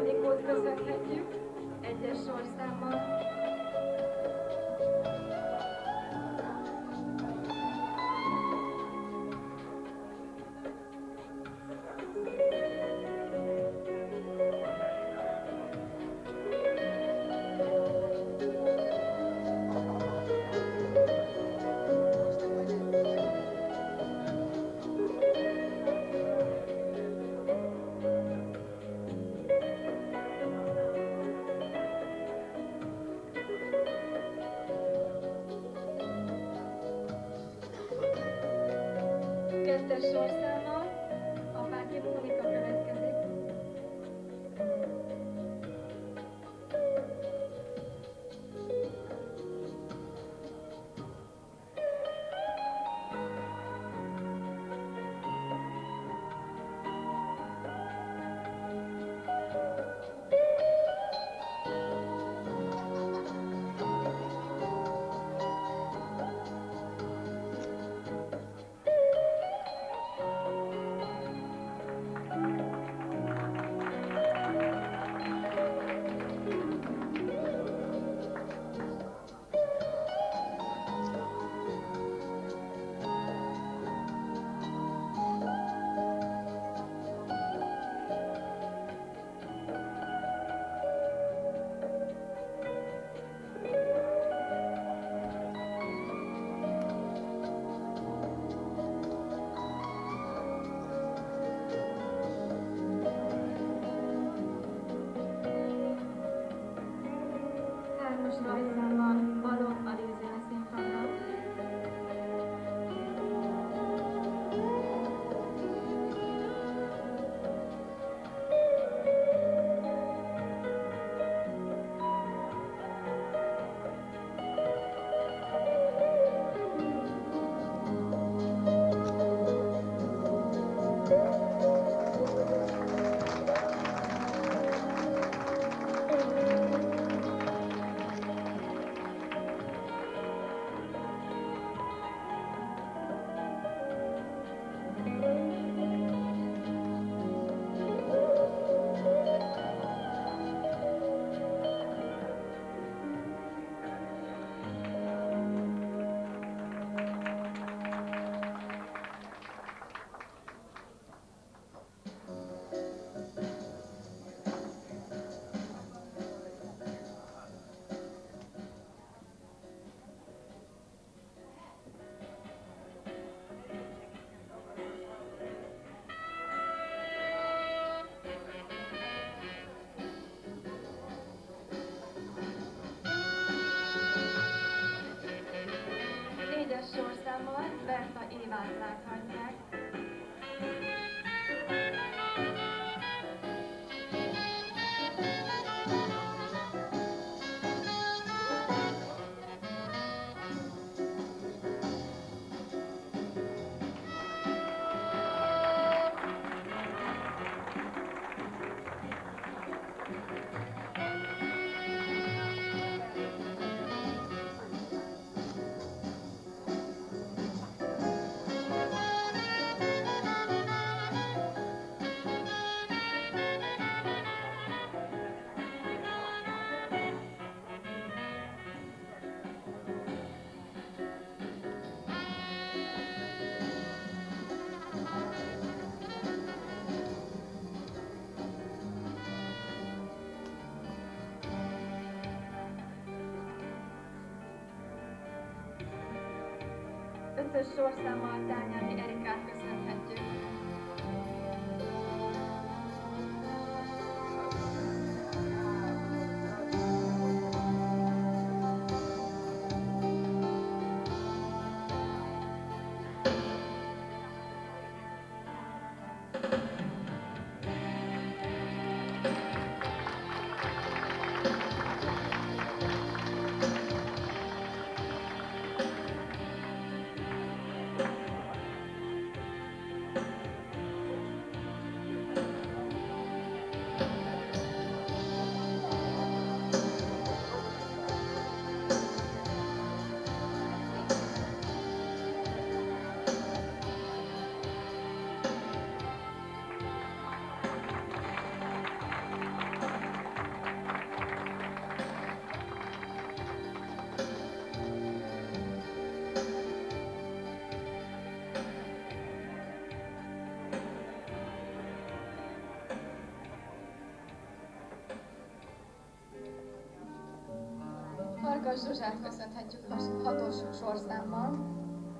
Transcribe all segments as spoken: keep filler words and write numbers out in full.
Anikót köszönhetjük egyes sorszámmal. Kettes sorszámmal Apáki Mónika következik. Hármas rajtszámmal Balogh Alízia színpadra. Négyes sorszámmal Berta Évát láthatják. Ötös sorszámmal Tányáni Erikát köszönhetjük. Farkas Zsuzsát köszönhetjük has- hatos sorszámmal.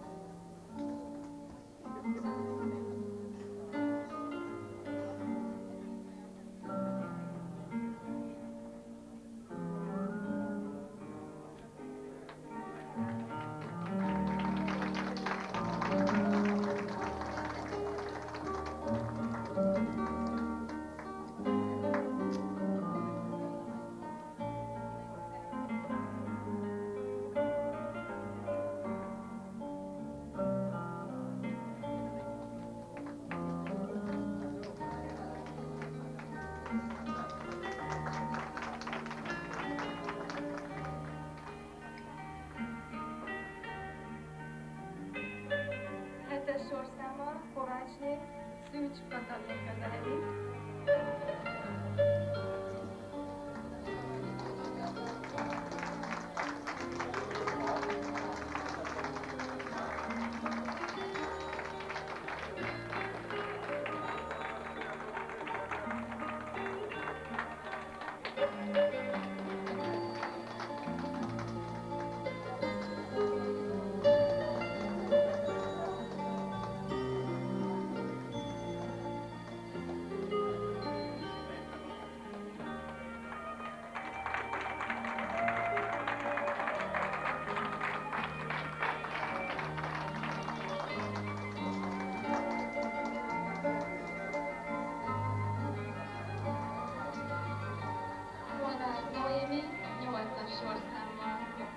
Hetes sorszámmal Kovácsné Szűcs Katalin közeledik. Molnár Noémi nyolcas sorszámmal.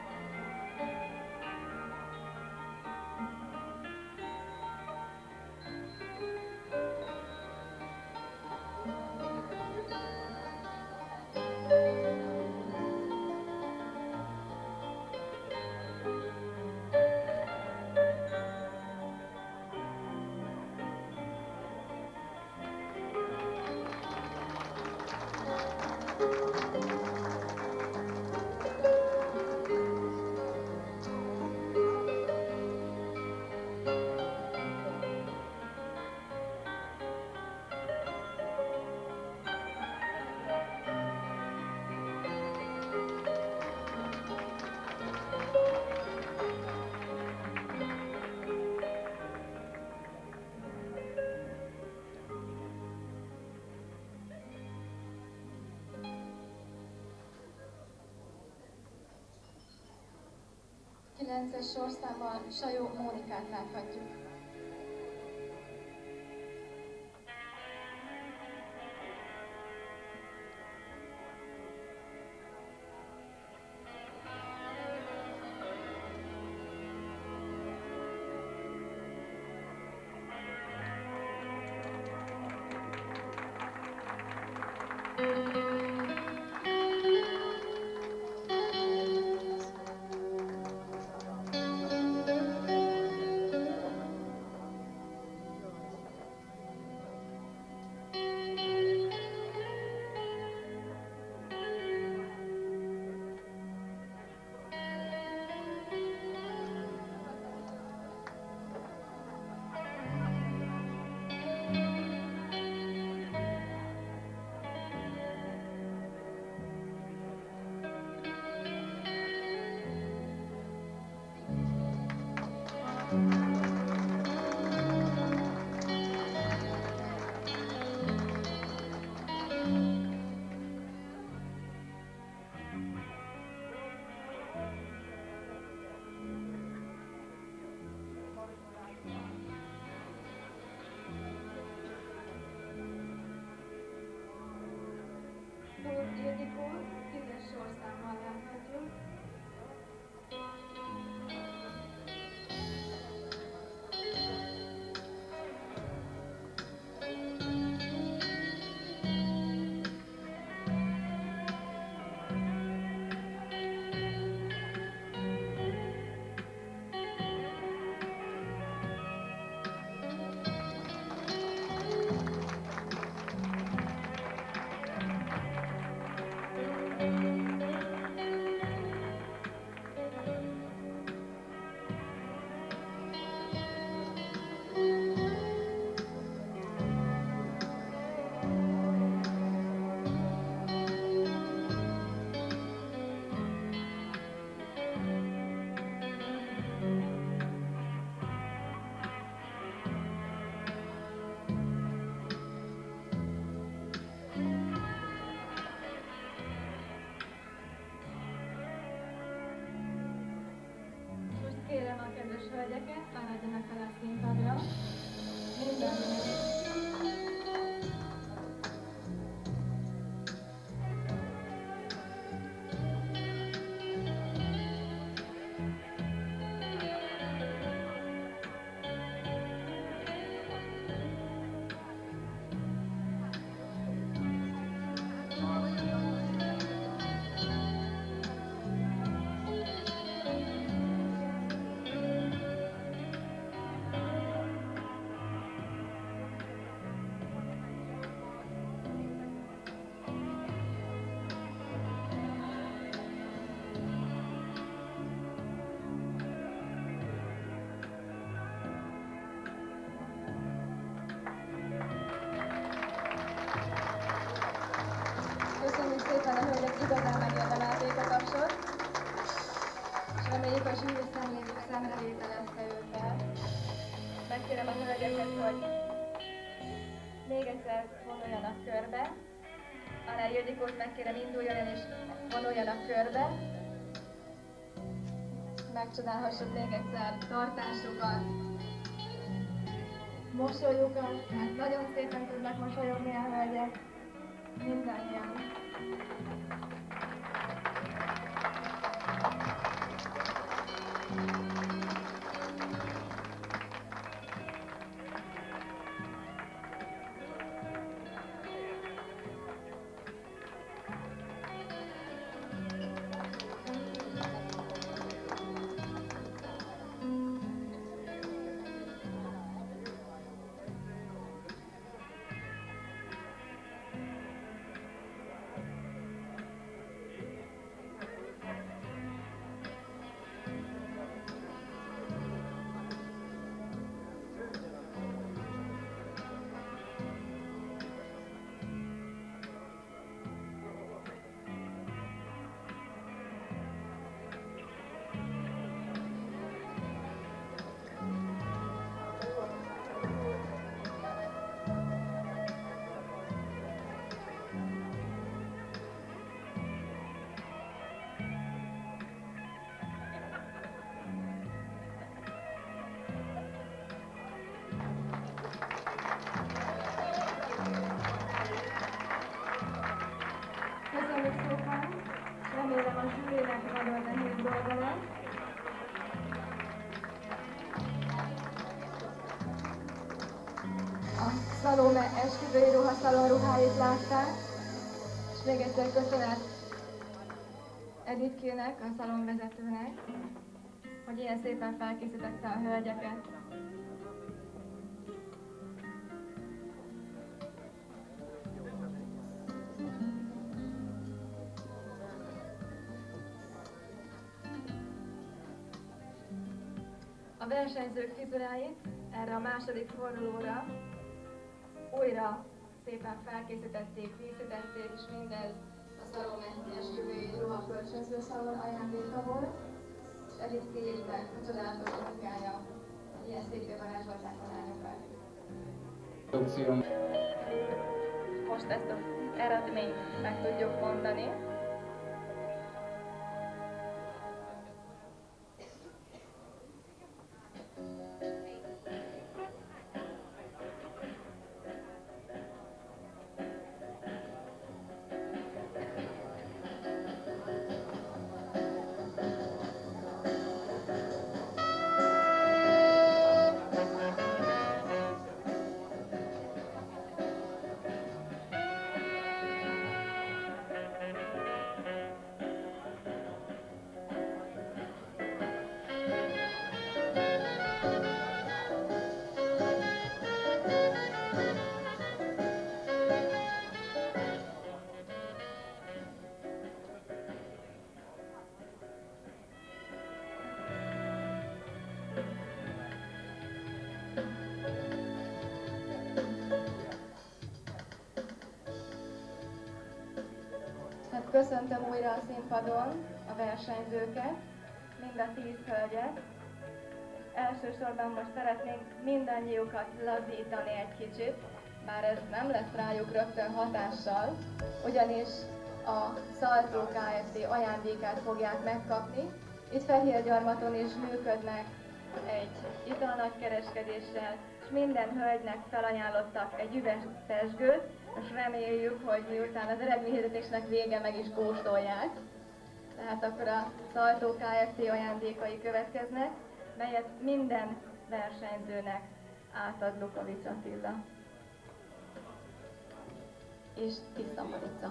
kilences sorszámmal Sajó Mónikát láthatjuk. Tóth Ildikó tízes sorszámmal láthatjuk. hölgyeket, fáradjanak fel a színpadra. Mindenkinek. Köszönjük szépen, a hölgyek igazán megérdemelték a tapsot, és reméljük a zsűri szemrevételezte őket. Megkérem a hölgyeket, hogy még egyszer vonuljanak körbe. Alá Ildikót megkérem, induljon el és vonuljanak körbe. Megcsodálhassuk még egyszer tartásukat, mosolyukat, mert nagyon szépen tudnak mosolyogni a hölgyek. Mindannyian. Köszönjük szépen! Remélem a zsűrinek nagyon nehéz dolga lesz. A Salome esküvői ruhaszalon ruháit látták, és még egyszer köszönet Editkének, a szalonvezetőnek, hogy ilyen szépen felkészítette a hölgyeket. A versenyzők frizuráit erre a második fordulóra újra szépen felkészítették, díszítették, és mindez a Salome esküvői ruha kölcsönző szalon ajándéka volt, és Edith Kéjének a csodálatos munkája, hogy ilyen szépé varázsolták a lányokat. Most ezt az eredményt meg tudjuk mondani. Köszöntöm újra a színpadon a versenyzőket, mind a tíz hölgyet. Elsősorban most szeretnénk mindannyiukat lazítani egy kicsit, bár ez nem lesz rájuk rögtön hatással, ugyanis a Saltro Kft. Ajándékát fogják megkapni. Itt Fehérgyarmaton is működnek egy italnagykereskedéssel, és minden hölgynek felajánlottak egy üveg pezsgőt, és reméljük, hogy miután az eredményhirdetésnek vége meg is kóstolják. Tehát akkor a Saltó Kft. Ajándékai következnek, melyet minden versenyzőnek átad Lukovics Attila. És Tisza Marica.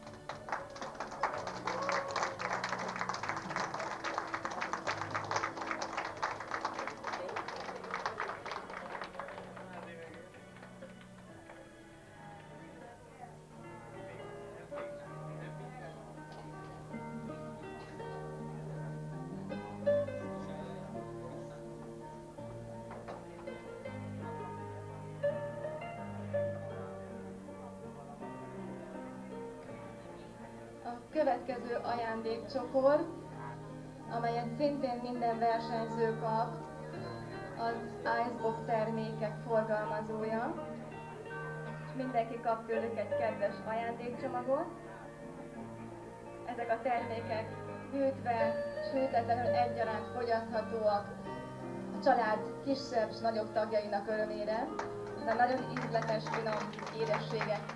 Következő ajándékcsokor, amelyet szintén minden versenyző kap, az Icebox termékek forgalmazója. És mindenki kap tőlük egy kedves ajándékcsomagot. Ezek a termékek hűtve, sűtetlenül egyaránt fogyaszthatóak a család kisebb és nagyobb tagjainak örömére, de nagyon ízletes, finom édességek.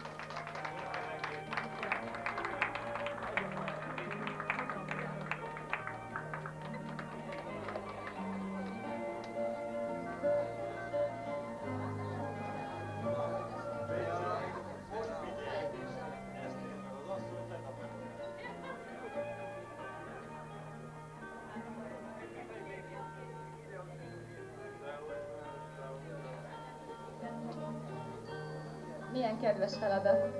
Milyen kedves feladat!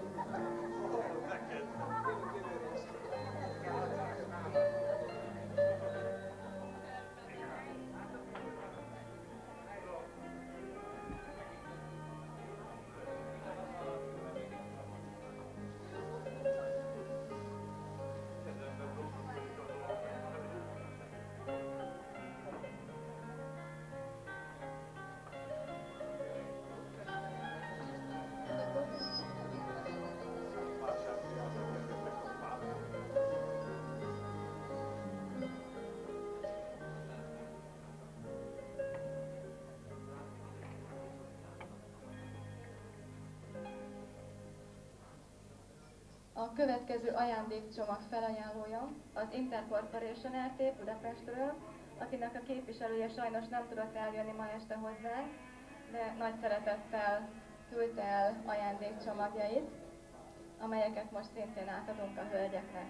A következő ajándékcsomag felajánlója az Intercorporation er té Budapestről, akinek a képviselője sajnos nem tudott eljönni ma este hozzánk, de nagy szeretettel küldte el ajándékcsomagjait, amelyeket most szintén átadunk a hölgyeknek.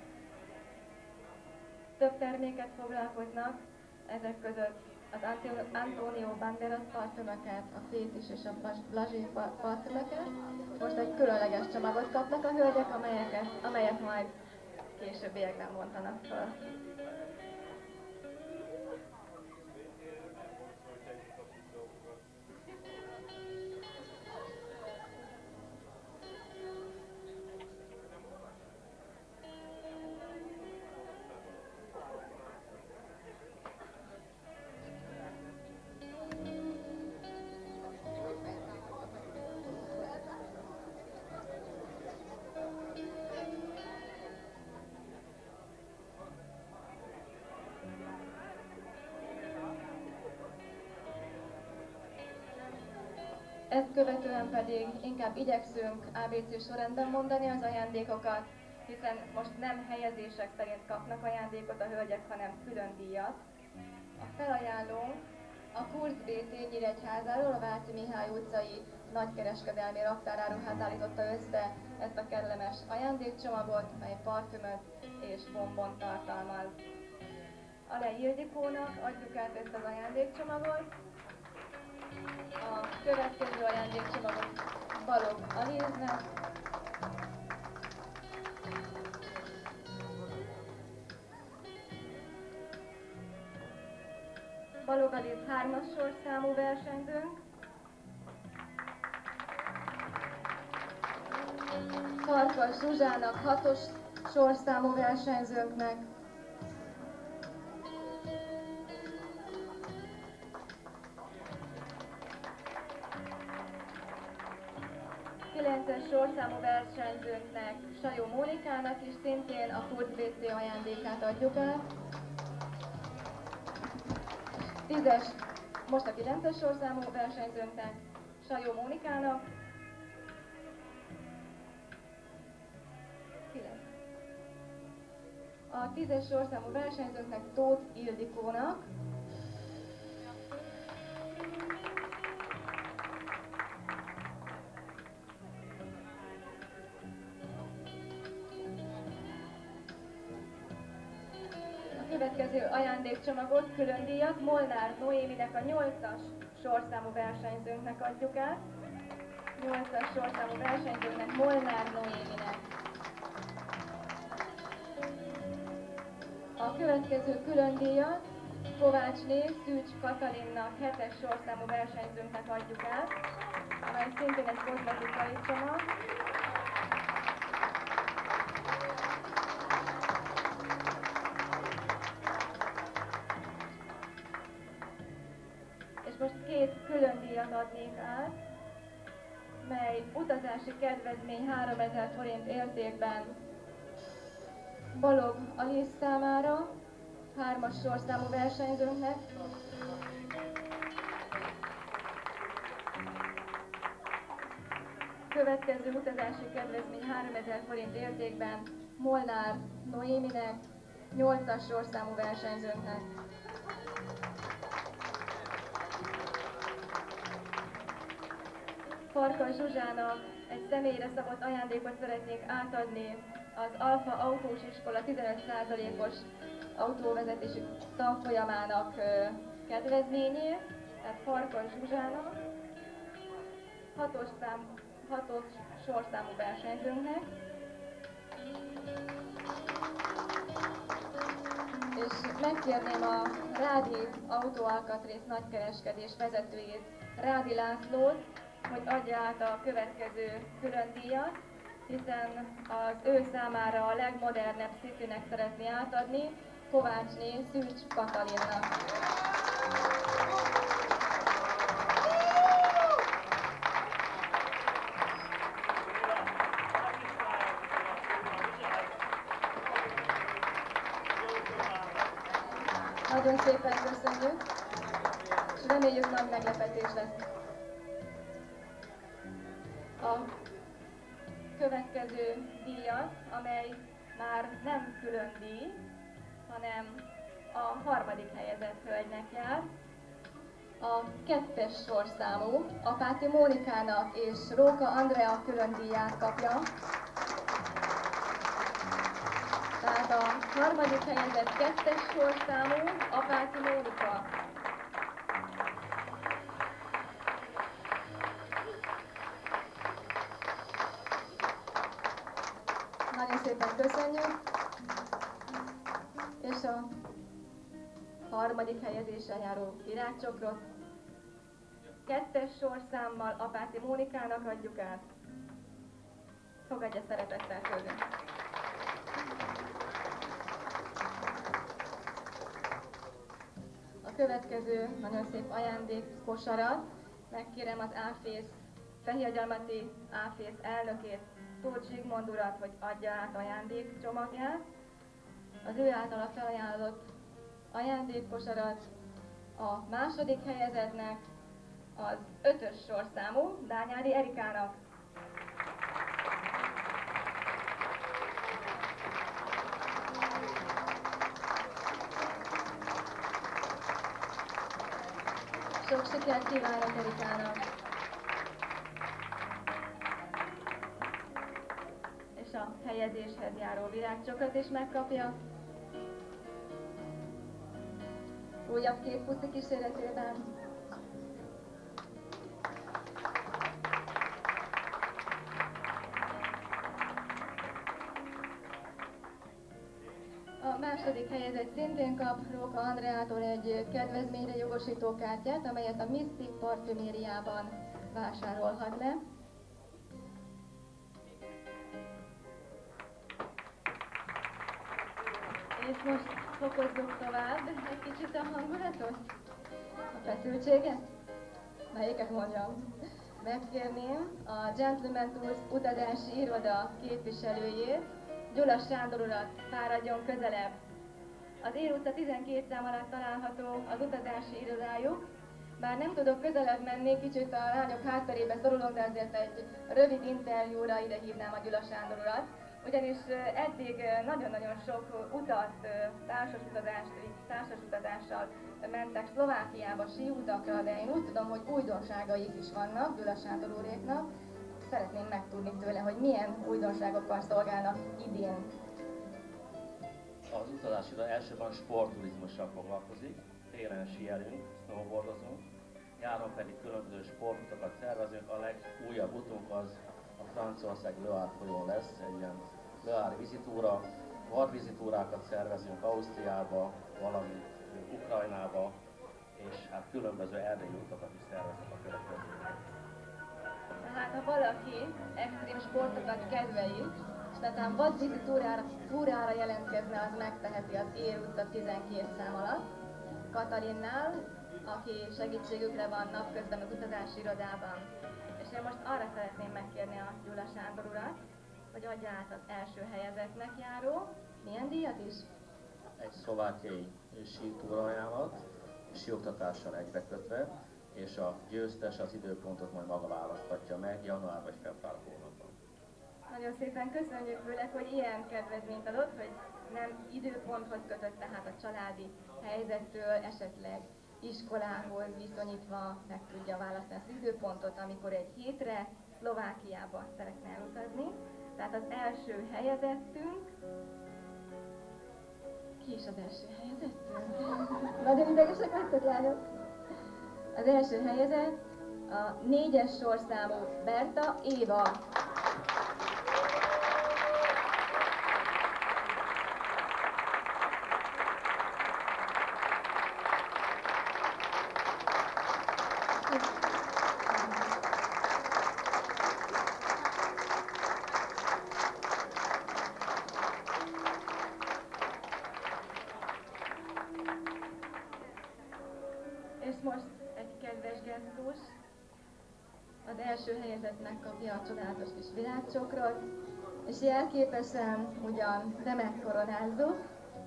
Több terméket foglalkoznak, ezek között az Antonio Banderas parfümöket, a Fétis és a Blazsé parfümöket. Most egy különleges csomagot kapnak a hölgyek, amelyeket, amelyet majd későbbiekben mondanak fel. Ezt követően pedig inkább igyekszünk á bé cé sorrendben mondani az ajándékokat, hiszen most nem helyezések szerint kapnak ajándékot a hölgyek, hanem külön díjat. A felajánlónk a Kurz bé té Nyíregyházáról, a Váci Mihály utcai nagykereskedelmi raktáráruhát állította össze ezt a kellemes ajándékcsomagot, mely parfümöt és bombont tartalmaz. Alej Ildikónak adjuk át ezt az ajándékcsomagot. A következő ajándékcsomagot Balogh Alíznek. Balogh Alíz hármas sorszámú versenyzőnk. Farkas Zsuzsának hatos sorszámú versenyzőnknek. kilences sorszámú versenyzőnknek, Sajó Mónikának is szintén a Kurz bé té ajándékát adjuk át. tízes, most a kilences sorszámú versenyzőnknek, Sajó Mónikának, a tízes sorszámú versenyzőnknek Tóth Ildikónak, a következő ajándékcsomagot, külön díjat Molnár Noéminek, a nyolcas sorszámú versenyzőnknek adjuk át. nyolcas sorszámú versenyzőnknek, Molnár Noéminek. A következő külön díjat Kovácsné Szűcs Katalinnak, hetes sorszámú versenyzőnknek adjuk át, amely szintén egy kozmetikai csomag. És most két külön díjat adnék át, mely utazási kedvezmény háromezer forint értékben Balog Alice számára, hármas sorszámú versenyzőnknek. Következő utazási kedvezmény háromezer forint értékben Molnár Noéminek, nyolcas sorszámú versenyzőnknek. Farkas Zsuzsának egy személyre szabott ajándékot szeretnék átadni, az Alfa Autós Iskola tizenöt százalékos autóvezetési tanfolyamának kedvezményét, tehát Farkas Zsuzsának, hatos, szám, hatos sorszámú versenyzőnknek, és megkérném a Rádi Autóalkatrész nagykereskedés vezetőjét, Rádi Lászlót, hogy adja át a következő külön díjat, hiszen az ő számára a legmodernebb Citynek szeretné átadni, Kovácsné Szűcs Katalinnak. Nagyon szépen köszönjük, és reméljük nagy meglepetés lesz. A következő díjat, amely már nem külön díj, hanem a harmadik helyezett hölgynek jár. A kettes sorszámú Apáti Mónikának és Róka Andrea külön díját kapja. Tehát a harmadik helyezett kettes sorszámú Apáti Mónika. Nagyon szépen köszönjük, és a harmadik helyezéssel járó virágcsokrot kettes sorszámmal Apáti Mónikának adjuk át. Fogadja szeretettel tőlünk! A következő nagyon szép ajándékkosarat megkérem az Áfész, Fehérgyarmati Áfész elnökét, Tóth Zsigmond urat, hogy adja át ajándékcsomagját. Az ő általa felajánlott ajándékkosarat a második helyezettnek, az ötös sorszámú Dányári Erikának. Sok sikert kívánok Erikának! És a helyezéshez járó virágcsokrot is megkapja. Újabb két puszi kíséretében. A második helyezett szintén kap Róka Andreától egy kedvezményre jogosító kártyát, amelyet a Mystic parfümériában vásárolhat le. És most fokozzuk tovább egy kicsit a hangulatot, a feszültséget. Melyiket mondjam? Megkérném a Gentleman Tours utazási iroda képviselőjét, Gyula Sándor urat, fáradjon közelebb. Az Ér utca tizenkét szám alatt található az utazási irodájuk. Bár nem tudok közelebb menni, kicsit a lányok hátterébe szorulok, de azért egy rövid interjúra ide hívnám a Gyula Sándor urat. Ugyanis eddig nagyon-nagyon sok utat, társas utazást, társas utazással mentek Szlovákiába síutakra, de én úgy tudom, hogy újdonságaik is vannak Gyula Sándor úréknak. Szeretném megtudni tőle, hogy milyen újdonságokkal szolgálnak idén. Az utazási iroda elsőben sportturizmussal foglalkozik, télen síelünk, snowboardozunk, nyáron pedig különböző sportutakat szervezünk. A legújabb utunk az a Franciaország Le Havre folyón lesz, egy ilyen Le Havre vizitúra. Vadvizitúrákat szervezünk Ausztriába, valamint Ukrajnába, és hát különböző erdélyi utakat is szervezünk a következőkben. Hát ha valaki extrém sportokat kedveli, és netán vadvizitúrára túrára jelentkezne, az megteheti az Ér utca tizenkét szám alatt Katalinnál, aki segítségükre van napközben az utazási irodában. És én most arra szeretném megkérni a Gyula Sándor urat, hogy adja át az első helyezettnek járó, milyen díjat is? Egy szlovákiai sítúra ajánlat, síoktatással egybekötve, és a győztes az időpontot majd maga választhatja meg január vagy február hónapban. Nagyon szépen köszönjük főleg, hogy ilyen kedvezményt adott, hogy nem időponthoz kötött, tehát a családi helyzettől, esetleg iskolához viszonyítva meg tudja választani az időpontot, amikor egy hétre Szlovákiába szeretne elutazni. Tehát az első helyezettünk, ki is az első helyezettünk? Nagyon idegesek vagytok, lányok! Az első helyezett a négyes sorszámú Berta Éva. És most egy kedves gesztus. Az első helyezettnek kapja a csodálatos kis virágcsokrot, és jelképesen ugyan nem megkoronázzuk.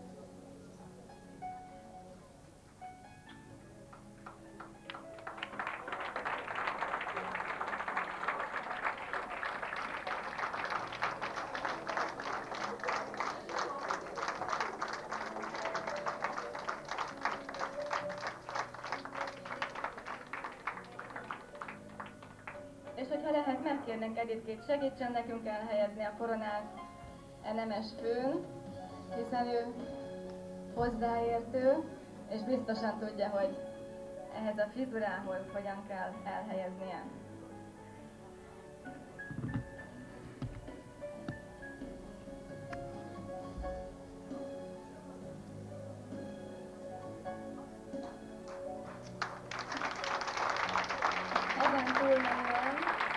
És hogyha lehet, megkérnek Editkét, segítsen nekünk elhelyezni a koronát e nemes főn, hiszen ő hozzáértő, és biztosan tudja, hogy ehhez a frizurához hogyan kell elhelyeznie. Ezen túlmenően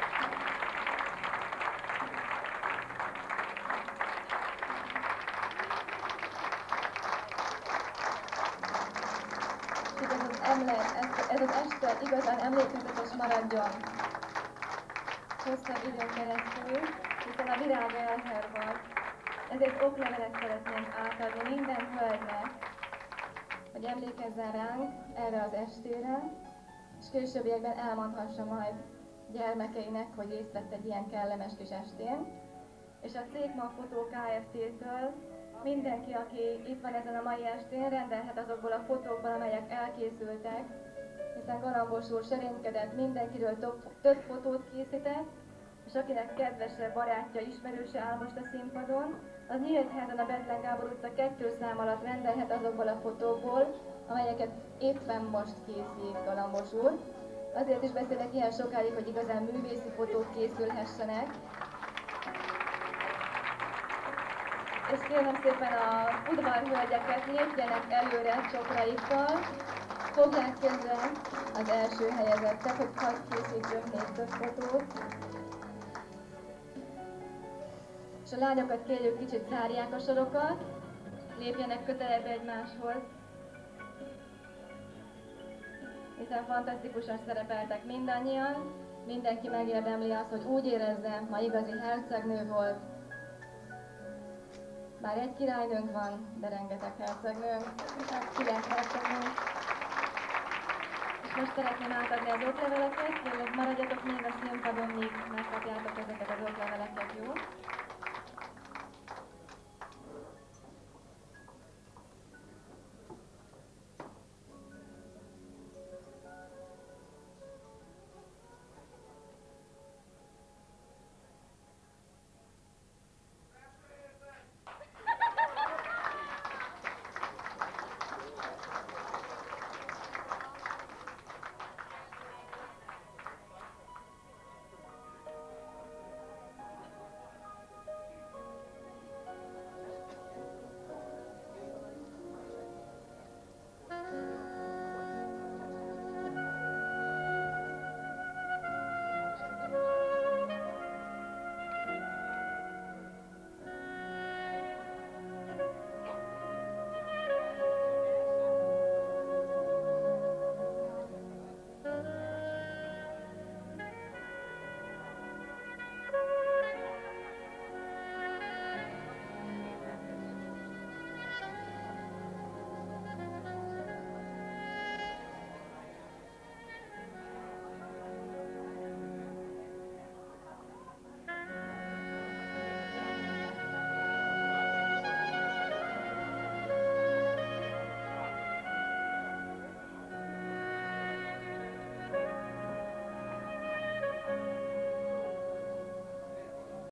ez az, emle, ez, ez az este igazán emlékezetes maradjon hosszabb időn keresztül, hiszen a virág elhervad. Ezért oklevelet szeretnénk átadni minden hölgynek, hogy emlékezzen ránk erre az estére, és későbbiekben elmondhassa majd gyermekeinek, hogy részt vett egy ilyen kellemes kis estén. És a Cékma Fotó Kft-től mindenki, aki itt van ezen a mai estén, rendelhet azokból a fotókból, amelyek elkészültek, hiszen Galambos úr serénykedett, mindenkiről több, több fotót készített, és akinek kedvese, barátja, ismerőse áll most a színpadon, az Nyíltházon a Bethlen Gábor utca kettő szám alatt rendelhet azokból a fotókból, amelyeket éppen most készít Galambos úr. Azért is beszélek ilyen sokáig, hogy igazán művészi fotók készülhessenek. És kérem szépen a udvarhölgyeket, lépjenek előre csokraikkal, fogják közre az első helyezettet, hogy hadd készítsünk még több fotót. És a lányokat kérjük, kicsit zárják a sorokat, lépjenek közelebb egymáshoz, hiszen fantasztikusan szerepeltek mindannyian, mindenki megérdemli azt, hogy úgy érezze, ma igazi hercegnő volt. Bár egy királynőnk van, de rengeteg hercegnőnk, kilenc hercegnőnk. És most szeretném átadni az okleveleket, kérlek maradjatok még a színpadon, míg megkapjátok ezeket az okleveleket, jó?